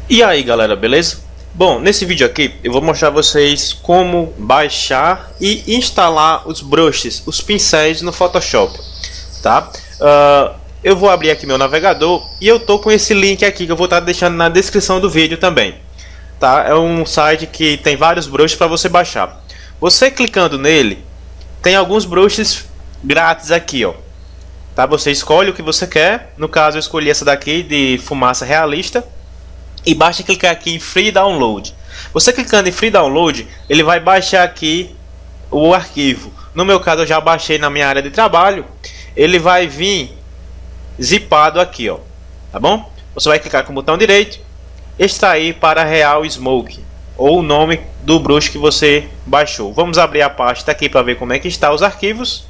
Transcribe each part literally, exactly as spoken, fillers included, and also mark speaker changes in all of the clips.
Speaker 1: E aí galera, beleza? Bom, nesse vídeo aqui eu vou mostrar a vocês como baixar e instalar os brushes, os pincéis no Photoshop, tá? Uh, eu vou abrir aqui meu navegador e eu tô com esse link aqui que eu vou estar deixando na descrição do vídeo também, tá? É um site que tem vários brushes para você baixar. Você clicando nele, tem alguns brushes grátis aqui, ó. Tá? Você escolhe o que você quer. No caso eu escolhi essa daqui de fumaça realista. E basta clicar aqui em Free Download. Você clicando em Free Download, ele vai baixar aqui o arquivo. No meu caso eu já baixei na minha área de trabalho. Ele vai vir zipado aqui, ó. Tá bom? Você vai clicar com o botão direito, extrair para Real Smoke, ou o nome do brush que você baixou. Vamos abrir a pasta aqui para ver como é que está os arquivos.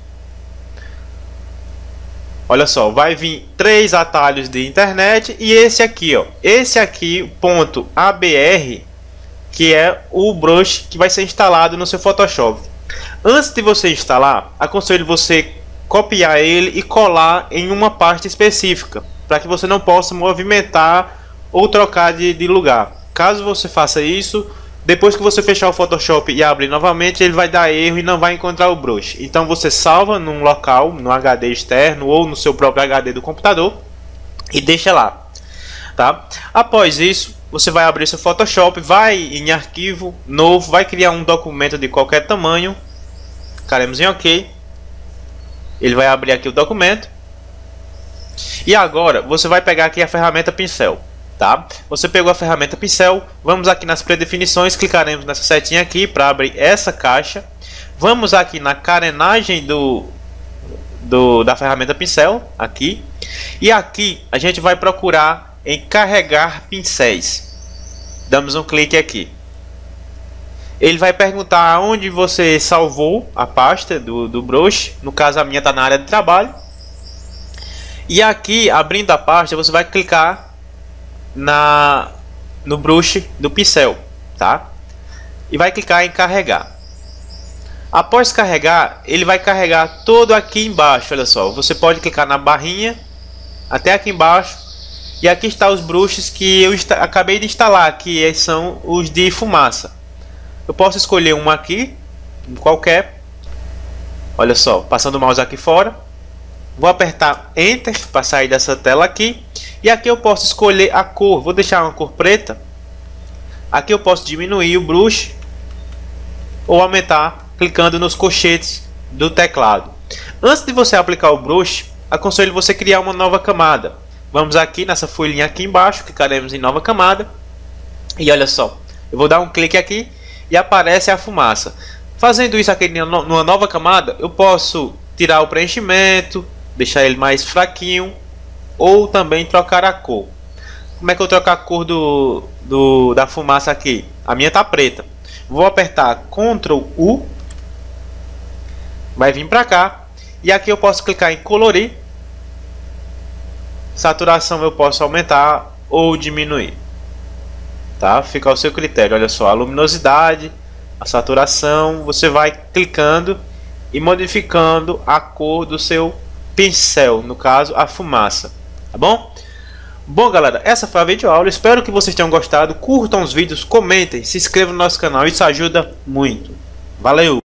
Speaker 1: Olha só, vai vir três atalhos de internet e esse aqui, ó, esse aqui ponto .abr, que é o brush que vai ser instalado no seu Photoshop. Antes de você instalar, aconselho você copiar ele e colar em uma pasta específica, para que você não possa movimentar ou trocar de, de lugar. Caso você faça isso, depois que você fechar o Photoshop e abrir novamente, ele vai dar erro e não vai encontrar o brush. Então você salva num local, no H D externo ou no seu próprio H D do computador e deixa lá, tá? Após isso, você vai abrir seu Photoshop, vai em arquivo novo, vai criar um documento de qualquer tamanho, clicaremos em OK. Ele vai abrir aqui o documento. E agora você vai pegar aqui a ferramenta pincel. Tá? Você pegou a ferramenta pincel, vamos aqui nas predefinições, clicaremos nessa setinha aqui para abrir essa caixa. Vamos aqui na carenagem do, do, da ferramenta pincel, aqui. E aqui a gente vai procurar em carregar pincéis. Damos um clique aqui. Ele vai perguntar onde você salvou a pasta do, do brush. No caso a minha está na área de trabalho. E aqui, abrindo a pasta, você vai clicar na no brush do pincel, tá? E vai clicar em carregar. Após carregar, ele vai carregar todo aqui embaixo. Olha só, você pode clicar na barrinha até aqui embaixo e aqui está os brushes que eu acabei de instalar, que são os de fumaça. Eu posso escolher um aqui, qualquer. Olha só, passando o mouse aqui fora, vou apertar Enter para sair dessa tela aqui. E aqui eu posso escolher a cor, vou deixar uma cor preta. Aqui eu posso diminuir o brush ou aumentar clicando nos colchetes do teclado. Antes de você aplicar o brush, aconselho você criar uma nova camada. Vamos aqui nessa folhinha aqui embaixo, clicaremos em nova camada. E olha só, eu vou dar um clique aqui e aparece a fumaça. Fazendo isso aqui numa nova camada, eu posso tirar o preenchimento, deixar ele mais fraquinho, ou também trocar a cor. Como é que eu troco a cor do, do, da fumaça aqui? A minha tá preta. Vou apertar control U. Vai vir para cá. E aqui eu posso clicar em colorir. Saturação eu posso aumentar ou diminuir. Tá? Fica ao seu critério. Olha só, a luminosidade, a saturação. Você vai clicando e modificando a cor do seu pincel. No caso, a fumaça. Tá bom? Bom galera, essa foi a videoaula, espero que vocês tenham gostado, curtam os vídeos, comentem, se inscrevam no nosso canal, isso ajuda muito. Valeu!